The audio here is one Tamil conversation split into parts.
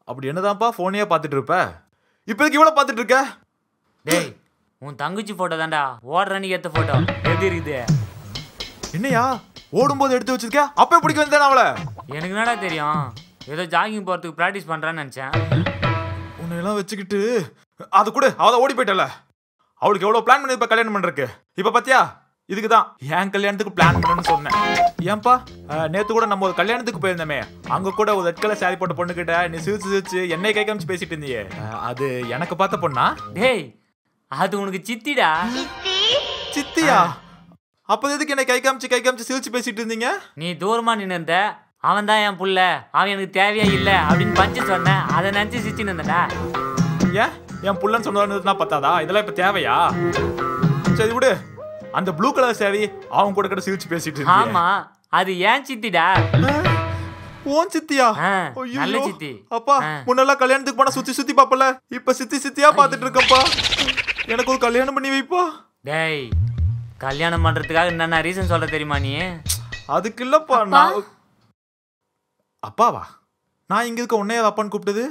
அப்படி என்னதான்ப்பா போனையே பார்த்துட்டு இருப்ப? இப்போதைக்கு இவ்வளோ பார்த்துட்டு இருக்க? டேய் உன் தங்கச்சி போட்டோ தான்டா ஓடுற அன்னைக்கு எடுத்த போட்டோ எப்படி இருக்குது? என்னையா ஓடும்போது எடுத்து வச்சிருக்க? அப்பவே பிடிக்க வந்தேன் அவளை. எனக்கு என்னடா தெரியும், ஏதோ ஜாகிங் போகிறதுக்கு ப்ராக்டிஸ் பண்ணுறான்னு நினச்சேன். உன்னையெல்லாம் வச்சுக்கிட்டு அது கூட அவள் ஓடி போயிட்டல. அவளுக்கு எவ்வளோ பிளான் பண்ணி இப்போ கல்யாணம் பண்ணுறக்கு. இப்போ பார்த்தியா, இதுக்கு தான் என் கல்யாணத்துக்கு பிளான் பண்ணணும்னு சொன்னேன். ஏன்பா நேற்று கூட நம்ம ஒரு கல்யாணத்துக்கு போயிருந்தோமே, அங்கே கூட ஒரு ரெட் கலர் சாரி போட்ட பொண்ணுக்கிட்ட நீ சிரிச்சு சிரிச்சு என்னை கை காமிச்சு பேசிட்டு இருந்தியே, அது எனக்கு பார்த்த பொண்ணா? டேய் அது உனக்கு சித்திடா. சித்தியா? அப்போ எதுக்கு என்னை கை காமிச்சு சிரிச்சு பேசிட்டு இருந்தீங்க? நீ தூரமாக நின்று இருந்த, அவன் தான் என் புள்ள, அவன் எனக்கு தேவையா இல்லை அப்படின்னு பஞ்சு சொன்னேன். அதை நினச்சி சிரிச்சுன்னு இருந்தடா. ஏன் என் புள்ளன்னு சொன்னா பத்தாதா? இதெல்லாம் இப்போ தேவையா? சரி விடு. அந்த ப்ளூ கலர் சாரி அவன் கூட சிரிச்சு பேசிட்டு இருந்தீங்க. ஆமா அது ஏன் சித்திடா. ஓன் சித்தியா? நல்ல சித்தி. அப்பா முன்னெல்லாம் கல்யாணத்துக்கு போனா சுத்தி பாப்பல, இப்ப சித்தியா பாத்துட்டு இருக்கப்பா. எனக்கு ஒரு கல்யாணம் பண்ணி வைப்பா. டேய் கல்யாணம் பண்றதுக்காக என்னென்ன ரீசன் சொல்ற தெரியுமா நீ? அதுக்கு இல்லப்பா. நான் அப்பாவா? நான் இங்க இருக்க உன்னையா அப்பான்னு கூப்பிட்டது?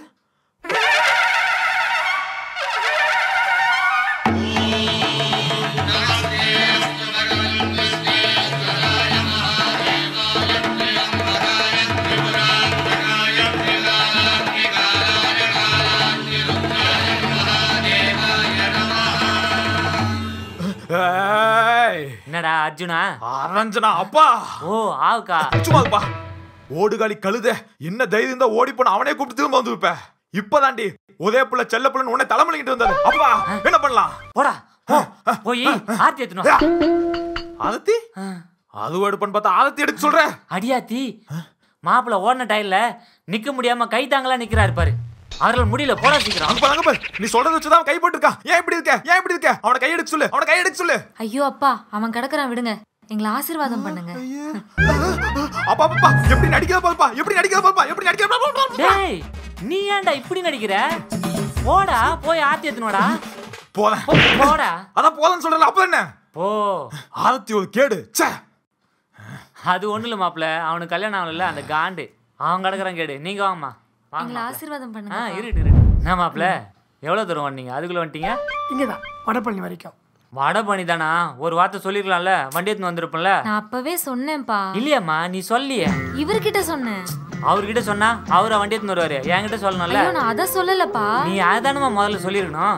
என்னடா அர்ஜுனா? அரஞ்சனா அப்பா. ஓ ஆவுக்கா. சும்மாப்பா ஓடுகாலி கழுத, என்ன தைரியம் தான் ஓடி போன அவனே கூப்பிட்டு திரும்ப வந்து வைப்ப. இப்பதாண்டி ஒரே புள்ள செல்ல புள்ளன்னு உன்னை தலைமலிக்கிட்டு வந்தாரு. அப்பா என்ன பண்ணலாம்? போடா போய் ஆர்த்தி எடுத்துனோம். ஆரத்தி? அது எடுப்பன்னு பார்த்தா ஆரத்தி எடுக்க சொல்ற? அடியாத்தி மாப்பிள்ள ஓடின டைல நிக்க முடியாம கை தாங்களா நிக்கிறாரு பாரு. அவரால் முடியல, போடா சீக்கிரம். அங்க பாரு, நீ சொல்றத வச்சுதான் கை போட்டு இருக்கா. ஏன் இப்படி இருக்க? அவன கை எடுக்க சொல்லு. ஐயோ அப்பா அவன் கிடக்குறான், விடுங்க, எங்களை ஆசீர்வாதம் பண்ணுங்க. அப்பா எப்படி நடிக்கிற பாப்பா. டேய் நீ ஏன்டா இப்படி நடிக்கிற? போடா போய் ஆர்த்தி எடுத்துனோடா. போடா. அதான் போதன்னு சொல்றல, அப்ப என்ன? போ. ஆரத்தி ஒரு கேடு. அது ஒண்ணு இல்ல மாப்பிள்ள, அவனுக்கு கல்யாணம் ஆகல, அந்த காண்டு அவன் கிடக்குறான் கேடு. நீங்க வாங்கம்மா, எங்களை ஆசீர்வாதம் பண்ணுங்க. இருட்டு. என்ன மாப்பிள்ள எவ்வளவு தூரம் வந்தீங்க? அதுக்குள்ள வந்துட்டீங்க? இங்கதான் வடபழனி வரைக்கும். வடபழனி தானா? ஒரு வார்த்தை சொல்லிருக்கலாம்ல, வண்டி எடுத்து வந்திருப்பல. நான் அப்பவே சொன்னேன்ப்பா. இல்லையாம்மா நீ சொல்லியே. இவர்கிட்ட சொன்னேன். அவர்கிட்ட சொன்னா அவரை வண்டி எடுத்து வருவாரு, என்கிட்ட சொல்லணும்ல. நான் அத சொல்லலப்பா. நீ அதானமா முதல்ல சொல்லிருக்கணும்.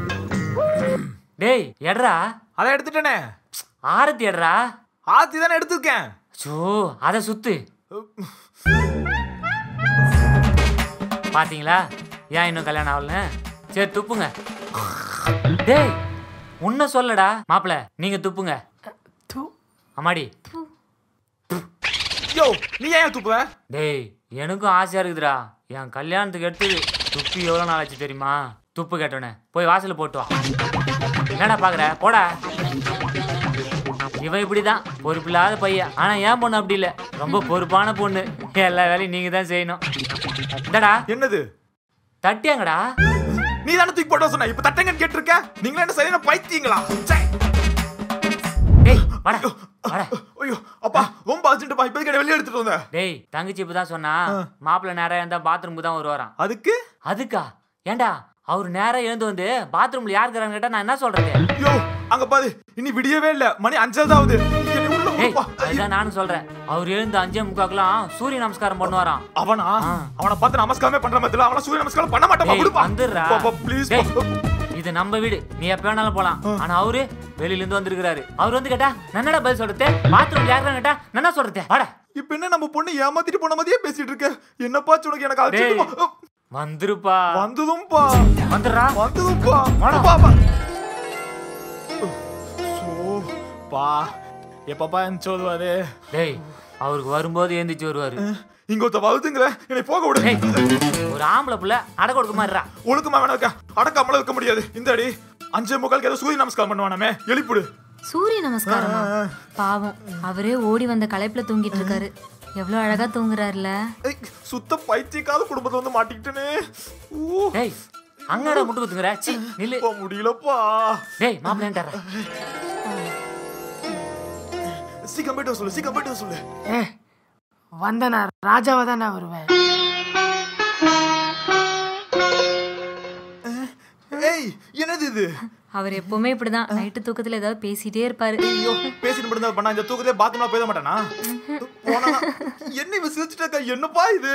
டேய் எட்ரா. அதை எடுத்துட்டேனே. ஆரத்தி எட்ரா. ஆரத்தி தானே எடுத்துருக்கேன். சோ அத சுத்து. பாத்தீங்களா ஏன் இன்னும் கல்யாணம் ஆகலன்னு? சரி துப்புங்க. டேய் உன்ன சொல்லடா மாப்பிள்ள, நீங்க துப்புங்க. அம்மாடி யோ நீ ஏன் துப்புவ? டேய் எனக்கும் ஆசையா இருக்குதுடா, என் கல்யாணத்துக்கு எடுத்து துப்பி எவ்வளவு நாள் ஆச்சு தெரியுமா? துப்பு கேட்டோன்னே போய் வாசல போட்டு வா. என்னடா பாக்குற? போடா. இவன் இப்படிதான் பொறுப்பில்லாத பையன். ஆனா ஏன் பொண்ணு அப்படி இல்ல, ரொம்ப பொறுப்பான பொண்ணு. எல்லா வேலையும் நீங்க தான் செய்யணும். இந்தடா. என்னது? தட்டியாங்கடா. நீ தானே தூக்கி போட்டு சொன்ன, இப்ப தட்டங்கன்னு கேட்டிருக்க. நீங்களா என்ன சரியான பைத்தியங்களா? டேய் வாடா வாடா. ஐயோ அப்பா ரொம்ப அர்ஜென்ட்ப்பா, இப்போதைக்கு வெளியே எடுத்துட்டு வந்தேன். டேய் தங்கச்சி இப்பதான் சொன்னா மாப்பிள்ள நேரா இருந்தா பாத்ரூமுக்கு தான் வருவாராம். அதுக்கா? ஏண்டா அவரு நேரா எழுந்து வந்து பாத்ரூம்ல யார் இருக்கான்னு கேட்டா நான் என்ன சொல்றது? ஐயோ அங்க பாரு, இனி விடியவே இல்ல, மணி 5:00 அதான் நானும் சொல்றேன். அவர் எழுந்து 5:45 சூரிய நமஸ்காரம் பண்ணுவாராம். அவனை பார்த்து நமஸ்காரமே பண்ற மாதிரி அவன சூரிய நமஸ்காரம் பண்ண மாட்டான். ப்ளீஸ் இது நம்ம வீடு, நீ எப்ப வேணாலும் போலாம். ஆனா அவரு வெளியில இருந்து வந்திருக்காரு. அவர் வந்து கேட்டா நன்னடா பதில் சொல்றது? பாத்ரூம் யாருன்னு கேட்டா என்ன சொல்றது? வாடா. இப்ப என்ன நம்ம பொண்ணு ஏமாத்திட்டு போன மாதிரியே பேசிட்டு இருக்க? என்னப்பா உனக்கு? எனக்கு வந்துருப்பா. வந்ததும்பா. வந்துடுறா. வந்ததும்பா. பா எப்பப்பா எந்திச்சு வருவாரு? டேய் அவருக்கு வரும்போது எந்திரிச்சு வருவாரு. இங்க ஒருத்த வருதுங்கிற, என்னை போக விடு. ஒரு ஆம்பளை புள்ள அடக்க ஒடுக்க மாதிரிடா. ஒழுக்கமா வேணாக்கா, அடக்காமல இருக்க முடியாது. இந்த அடி 5:45 ஏதோ சூரிய நமஸ்காரம் பண்ணுவானாமே, எழுப்பிடு. சூரிய நமஸ்காரமா? பாவம் அவரே ஓடி வந்த களைப்புல தூங்கிட்டு இருக்காரு. எவ்வளவு அழகா தூங்குறாருல. சுத்த பைத்தியக்காத குடும்பத்துல வந்து மாட்டிக்கிட்டேனே. டேய் அங்கடா முட்டு குத்துங்கற. சீ நில்லு. முடியலப்பா. டேய் மாப்ளேன்டற. சீக்கிரம் போய்ட்டு சொல்லு. வந்தனா ராஜாவா தானே வருவேன். என்னது இது? அவர் எப்பவுமே இப்படிதான் நைட்டு தூக்கத்துல ஏதாவது பேசிட்டே இருப்பாரு. ஐயோ பேசிட்டு மட்டும் பண்ணா இந்த தூக்கத்திலே பாத்ரூம்ல போயிட மாட்டானா? போனா என்ன இவ சிரிச்சிட்டா என்னப்பா இது?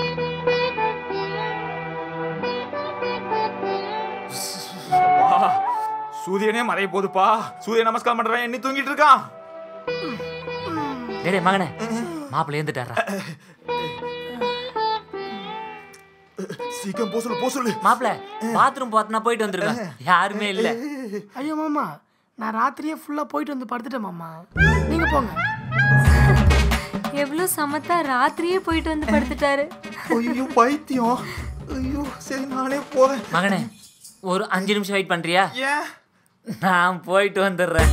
சூரியனே மறைய போதுப்பா. சூரிய நமஸ்காரம் பண்றேன் என்ன தூங்கிட்டு இருக்கான். டேய் மகனே மாப்பிள்ளை எழுந்துட்டாரா? சீக்கிரம் போ சொல்லு. மாப்பிள்ளை பாத்ரூம் போறதுனா போயிட்டு வந்துருங்க. யாருமே இல்ல. ஐயோ மாமா நான் ராத்திரியே ஃபுல்லா போயிட்டு வந்து படுத்துட்டேன் மாமா. நீங்க போங்க. எவ்வளவு சமத்தா ராத்திரியே போயிட்டு வந்து படுத்துட்டாரு. ஐயோ பைத்தியம். ஐயோ சரி நானே போறேன். மகனே ஒரு 5 நிமிஷம் வெயிட் பண்றியா? ஏன்? நான் போயிட்டு வந்துடுறேன்.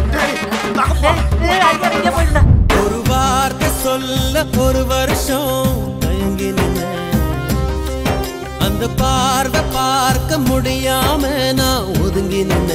ஒரு வார்த்தை சொல்ல ஒரு வருஷம் தயங்கி நின்ன, அந்த பார்வை பார்க்க முடியாம நான் ஒதுங்கி நின்ன.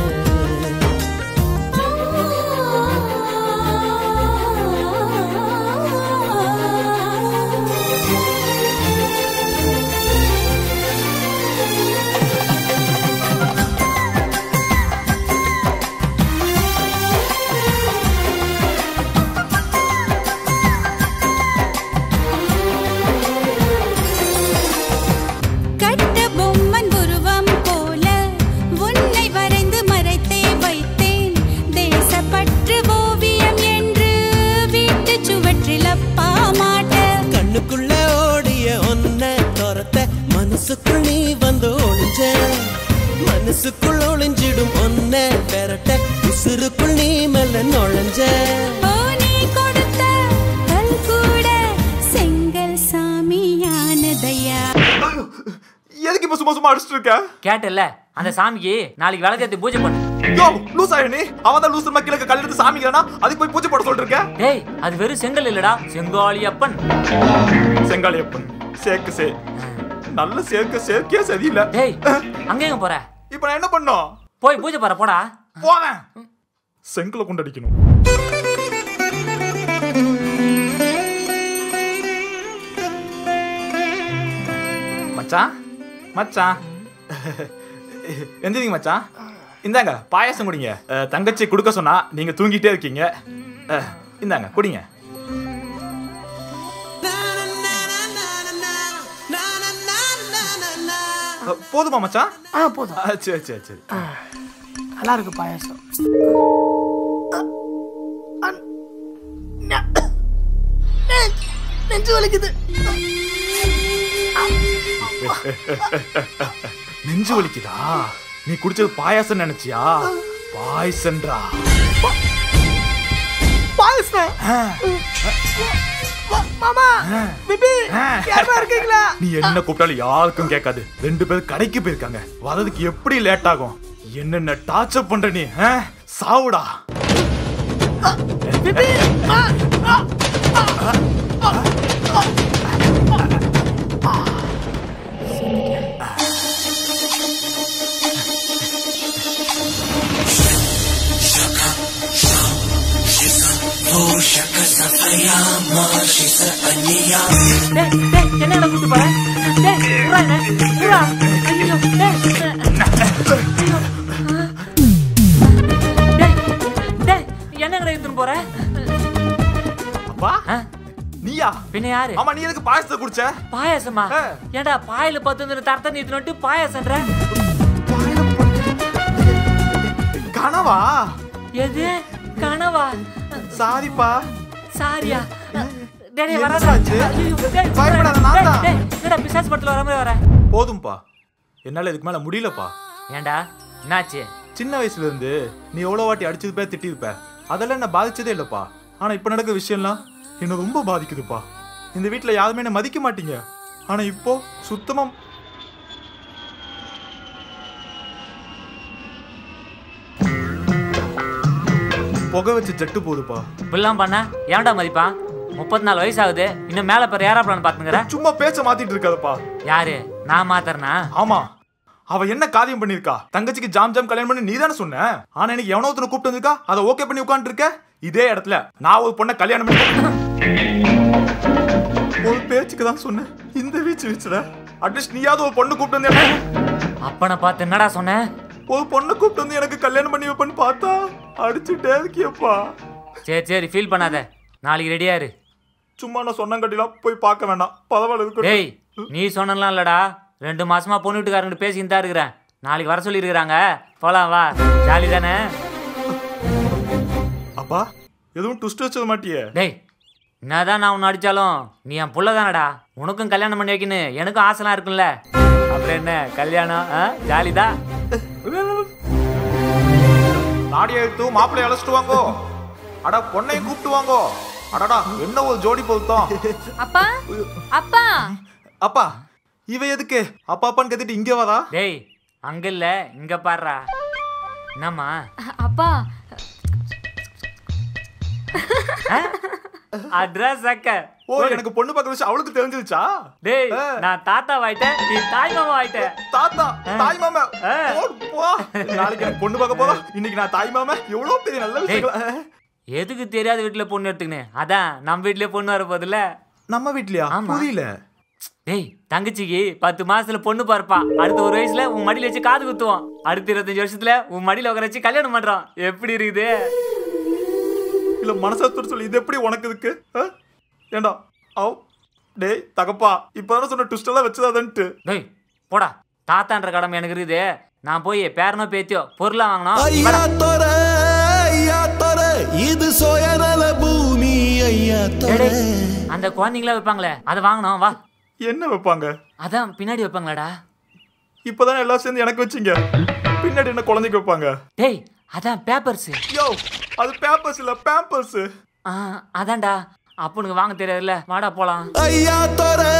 மனசுக்குள் நீ வந்து ஒளிஞ்ச, மனசுக்குள் ஒளிஞ்சிடும் ஒன்ன பெறட்ட, உசுருக்குள் நீ மெல்ல நுழைஞ்ச. நீ கொடுத்த கல் கூட செங்கல் சாமியானதையா. எதுக்கு இப்ப சும்மா அடிச்சிட்டு இருக்க? கேட்டல அந்த சாமிக்கு நாளைக்கு விளக்கேத்தி பூஜை பண்ணு. யோ லூசா நீ? அவதான் லூசு மக்களுக்கு கல் எடுத்து சாமிக்கிறனா அதுக்கு போய் பூஜை போட சொல்லிட்டு இருக்க? டேய் அது வெறும் செங்கல் இல்லடா, செங்காளியப்பன். செங்காளியப்பன் சேக்கு சே நல்ல சேர்க்கே சரியில்லை. டேய் அங்க எங்க போற? இப்ப நான் என்ன பண்ணோம்? போய் பூஜை பாரு போடா. போறேன். செங்கலை கொண்டு அடிக்கணும். மச்சான் மச்சான் எந்திரிங்க மச்சான். இந்தாங்க பாயாசம் குடிங்க. தங்கச்சி குடுக்க சொன்னா நீங்க தூங்கிட்டே இருக்கீங்க. இந்தாங்க குடிங்க. போதுமா மச்சான்? போதும். சரி சரி சரி நல்லா இருக்கு பாயாசம். நெஞ்சு வலிக்குது. நெஞ்சு வலிக்குதா? நீ குடிச்சது பாயாசம் நினைச்சியா? பாயசன்றா. பாயாசம். மாமா பிபி யாரா இருக்கீங்களா? நீ என்ன கூப்பிட்டாலும் யாருக்கும் கேட்காது. 2 பேர் கடைக்கு போயிருக்காங்க. வரதுக்கு எப்படி லேட் ஆகும்? என்னென்ன டார்ச்சர் பண்ற நீ? சாவுடா. பிபி என்னடா கூட்டு போற? என்னங்கடா எடுத்துன்னு போற? அப்பா நீயா? பின்ன யாரு? ஆமா நீ எதுக்கு பாயாசத்தை குடிச்ச? பாயாசமா? ஏண்டா பாயில 10 தரத்த நீ எடுத்துட்டு பாயாசம்ன்ற? கனவா? எது கனவா? சாரிப்பா. சாரியா? டேய் வரடா. பயப்படாத நான் தான். டேய் பிசாசு பட்டல வரமே வர. போதும்பா. என்னால இதுக்கு மேல முடியலப்பா. ஏண்டா என்னாச்சு? சின்ன வயசுல இருந்து நீ எவ்வளவு வாட்டி அடிச்சது பே திட்டிருப்ப. அதெல்லாம் என்ன பாதிச்சதே இல்லப்பா. ஆனா இப்ப நடக்கிற விஷயம்லாம் என்ன ரொம்ப பாதிக்குதுப்பா. இந்த வீட்டுல யாருமே என்ன மதிக்க மாட்டீங்க. ஆனா இப்போ சுத்தமா புகை வச்சு ஜட்டு போதுப்பா. இப்பெல்லாம் பண்ண ஏன்டா மதிப்பா? 34 வயசு ஆகுது. இன்னும் மேல பேர் யாரா பிளான் பாத்துங்கற? சும்மா பேச்ச மாத்திட்டு இருக்காதப்பா. யாரு? நான் மாத்தறனா? ஆமா. அவ என்ன காரியம் பண்ணிருக்கா? தங்கச்சிக்கு ஜாம் கல்யாணம் பண்ணி நீதானே சொன்ன. ஆனா எனக்கு எவனோ ஒருத்தனை கூப்பிட்டு வந்திருக்கா. அதை ஓகே பண்ணி உட்கார்ந்து இருக்க. இதே இடத்துல நான் ஒரு பொண்ணை கல்யாணம் பண்ணி ஒரு பேச்சுக்கு தான் சொன்னேன். இந்த வீச்சுல அட்லீஸ்ட் நீயாவது ஒரு பொண்ணு கூப்பிட்டு வந்தேன். அப்பனை பார்த்து என்னடா சொன்ன? ஒரு பொண்ணை கூப்பிட்டு வந்து எனக்கு கல்யாணம் பண்ணி வைப்பேன்னு பார்த்தா அடிச்சுட்டே இருக்கியப்பா. சரி ஃபீல் பண்ணாத, நாளைக்கு ரெடியா இரு. சும்மா நான் சொன்னங்கட்டிலாம் போய் பார்க்க வேண்டாம், பரவாயில்ல இருக்கு. டேய் நீ சொன்னலாம் இல்லடா, 2 மாசமா பொண்ணு வீட்டுக்காரங்கிட்ட பேசின்னு தான் இருக்கிறேன். நாளைக்கு வர சொல்லி இருக்கிறாங்க, போலாம் வா, ஜாலி தானே. அப்பா எதுவும் ட்விஸ்ட் வச்சது மாட்டியே? டேய் என்னதான் நான் உன்னை அடிச்சாலும் நீ என் புள்ள தானடா, உனக்கும் கல்யாணம் பண்ணி வைக்கணும் எனக்கும் ஆசைலாம் இருக்குல்ல. அப்புறம் என்ன கல்யாணம், ஜாலி தான். நாடியை எடுத்து மாப்பிள்ளை அழைச்சிட்டு வாங்கோ. அடா பொண்ணையும் கூப்பிட்டு வாங்கோ. அடடா என்ன ஒரு ஜோடி பொருத்தம். அப்பா அப்பா அப்பா இவ எதுக்கு அப்பா அப்பான்னு கத்திட்டு இங்கே வரா? டேய் அங்க இல்ல இங்க பாடுறா. என்னம்மா அப்பா அட்ரஸ் அக்க. ஓ எனக்கு பொண்ணு பார்க்க வச்சு அவளுக்கு தெரிஞ்சிருச்சா? டேய் நான் தாத்தா ஆயிட்டேன், நீ தாய் மாமா ஆயிட்ட. தாத்தா தாய் மாமா நாளைக்கு எனக்கு பொண்ணு பார்க்க போறா, இன்னைக்கு நான் தாய் மாமா. எவ்வளவு பெரிய நல்ல விஷயம். எதுக்கு தெரியாத வீட்டுல பொண்ணு எடுத்துக்கினேன், அதான் நம்ம வீட்லயே பொண்ணு வர போதில்ல. நம்ம வீட்லயா? புரியல. டேய் தங்கச்சிக்கு 10 மாசத்துல பொண்ணு பார்ப்பா, அடுத்த 1 வயசுல உன் மடியில வச்சு காது குத்துவோம், அடுத்த 25 வருஷத்துல உன் மடியில உட்கார வச்சு கல்யாணம் பண்றோம். எப்படி இருக்குது? இல்ல மனசாத்தோட சொல்லி இது எப்படி உனக்கு இருக்கு? ஏண்டா டேய் தகப்பா இப்பதான சொன்ன ட்விஸ்ட் எல்லாம் வச்சுதான்ட்டு. டேய் போடா, தாத்தான்ற கடமை எனக்கு இருக்குது. நான் போய் பேரனோ பேத்தியோ பொருளா வாங்கணும். இது சோயநல பூமி ஐயா தோரே. அந்த குழந்தைங்களா வைப்பாங்களே அதை வாங்கணும் வா. என்ன வைப்பாங்க? அதான் பின்னாடி வைப்பாங்களாடா. இப்பதானே எல்லாம் சேர்ந்து எனக்கு வச்சிங்க, பின்னாடி என்ன குழந்தைக்கு வைப்பாங்க? டேய் அதான் பேப்பர்ஸ். யோ அது பேப்பர்ஸ் இல்ல பேம்பர்ஸ். அதான்டா அப்பனுக்கு வாங்க தெரியாதுல்ல, வாடா போலாம். ஐயா தோரே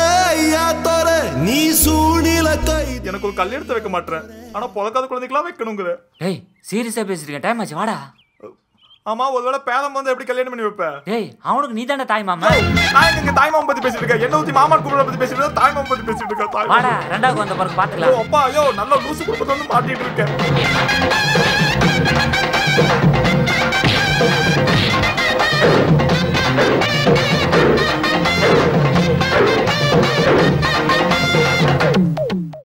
நீ சூனில கை. எனக்கு ஒரு கல்யாணத்தை வைக்க மாட்டேன், ஆனா பிறக்காத குழந்தைக்கெல்லாம் வைக்கணுங்கிற. டேய் சீரியஸா பேசிருக்கேன், டைம் ஆச்சு வாடா. ஆமா ஒருவேளை பேதம் வந்து எப்படி கல்யாணம் பண்ணி வைப்ப? டேய் அவனுக்கு நீ தானே தாய் மாமா. நான் எங்க தாய் மாமா பத்தி பேசிட்டு இருக்கேன், என்ன ஊத்தி மாமா குடும்பத்தை பத்தி பேசிட்டு இருக்கேன், தாய் மாமா பத்தி பேசிட்டு இருக்கேன். வாடா ரெண்டாவது வந்த பிறகு பாத்துக்கலாம். அப்பா ஐயோ நல்ல லூசு குடும்பத்தை வந்து மாட்டிட்டு இருக்கேன்.